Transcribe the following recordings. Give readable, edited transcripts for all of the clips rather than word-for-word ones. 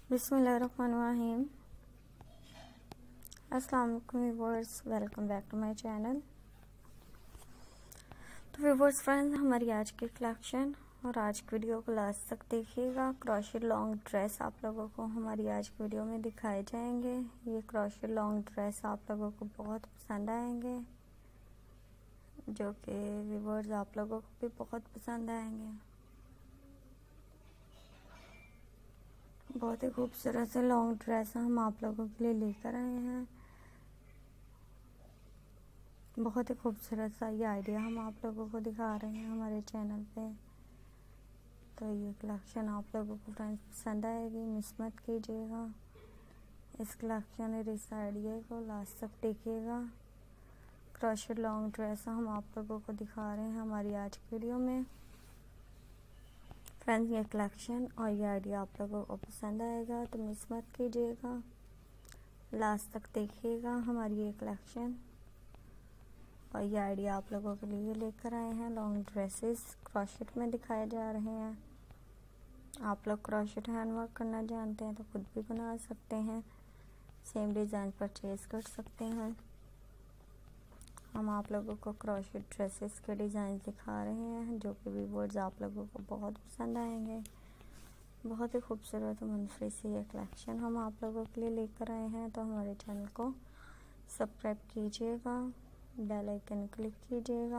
बिस्मिल्लाहिर्रहमानिर्रहीम। अस्सलाम वालेकुम viewers, welcome back to my channel. तो व्यूअर्स फ्रेंड्स, हमारी आज की कलेक्शन और आज की वीडियो को लास्ट तक देखिएगा। क्रोशेट लॉन्ग ड्रेस आप लोगों को हमारी आज की वीडियो में दिखाए जाएंगे। ये क्रोशेट लॉन्ग ड्रेस आप लोगों को बहुत पसंद आएंगे, जो कि व्यूअर्स आप लोगों को भी बहुत पसंद आएंगे। बहुत ही खूबसूरत से लॉन्ग ड्रेस हम आप लोगों के लिए लेकर आए हैं। बहुत ही खूबसूरत सा ये आइडिया हम आप लोगों को दिखा रहे हैं हमारे चैनल पे। तो ये कलेक्शन आप लोगों को फ्रेंड्स पसंद आएगी, मिस मत कीजिएगा। इस कलेक्शन और इस आइडिया को लास्ट तक देखिएगा। क्रोशेट लॉन्ग ड्रेस हम आप लोगों को दिखा रहे हैं हमारी आज की वीडियो में। फ्रेंड्स, ये कलेक्शन और ये आइडिया आप लोगों को पसंद आएगा तो मिस मत कीजिएगा, लास्ट तक देखिएगा हमारी ये कलेक्शन और ये आइडिया आप लोगों के लिए लेकर आए हैं। लॉन्ग ड्रेसेस क्रोशेट में दिखाए जा रहे हैं। आप लोग क्रोशेट हैंडवर्क करना जानते हैं तो खुद भी बना सकते हैं, सेम डिज़ाइन परचेज कर सकते हैं। हम आप लोगों को क्रोशेट ड्रेसेस के डिज़ाइन दिखा रहे हैं, जो कि व्यूअर्स आप लोगों को बहुत पसंद आएंगे। बहुत ही खूबसूरत मुनफरद से ये कलेक्शन हम आप लोगों के लिए लेकर आए हैं। तो हमारे चैनल को सब्सक्राइब कीजिएगा, बेल आइकन क्लिक कीजिएगा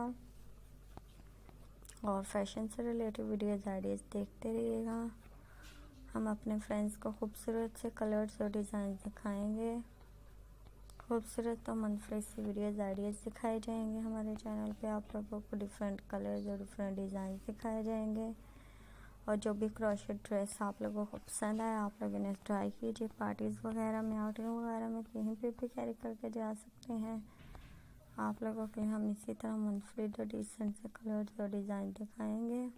और फैशन से रिलेटेड वीडियोज़ आइडियाज़ देखते रहिएगा। हम अपने फ्रेंड्स को खूबसूरत से कलर्स और डिज़ाइन दिखाएंगे। खूबसूरत और मुनफरद सी वीडियोज़ आइडियाज़ दिखाए जाएंगे हमारे चैनल पे। आप लोगों को डिफरेंट कलर्स और डिफरेंट डिज़ाइन दिखाए जाएंगे। और जो भी क्रोशेट ड्रेस आप लोगों को पसंद आए आप लोग इन्हें ट्राई कीजिए। पार्टीज़ वगैरह में, आउटिंग वगैरह में कहीं पे भी कैरी करके जा सकते हैं। आप लोगों के लिए हम इसी तरह मुनफरद और डिसेंट से कलर्स और डिज़ाइन दिखाएंगे।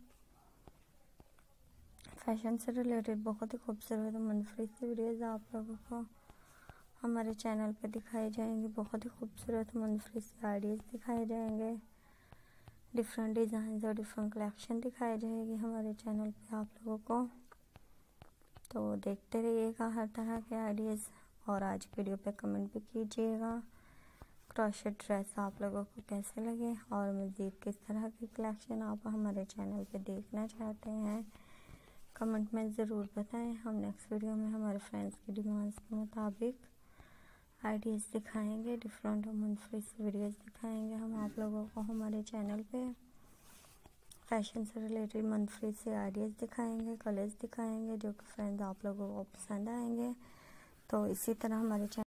फैशन से रिलेटेड बहुत ही खूबसूरत और मुनफरद सी वीडियोज़ आप लोगों को हमारे चैनल पे दिखाई जाएंगे। बहुत ही खूबसूरत मुनफरद से आइडियाज़ दिखाए जाएंगे। डिफरेंट डिज़ाइन और डिफरेंट कलेक्शन दिखाई जाएगी हमारे चैनल पे आप लोगों को। तो देखते रहिएगा हर तरह के आइडियाज़ और आज वीडियो पे कमेंट भी कीजिएगा। क्रोशेट ड्रेस आप लोगों को कैसे लगे और मज़ीद किस तरह की कलेक्शन आप हमारे चैनल पे देखना चाहते हैं, कमेंट में ज़रूर बताएं। हम नेक्स्ट वीडियो में हमारे फ्रेंड्स की डिमांड्स के मुताबिक आइडियाज़ दिखाएंगे, डिफरेंट और मुनफरद वीडियोज़ दिखाएंगे हम आप लोगों को हमारे चैनल पे। फैशन से रिलेटेड मुनफरद से आइडियाज़ दिखाएंगे, कलर्स दिखाएंगे, जो कि फ्रेंड्स आप लोगों को पसंद आएंगे। तो इसी तरह हमारे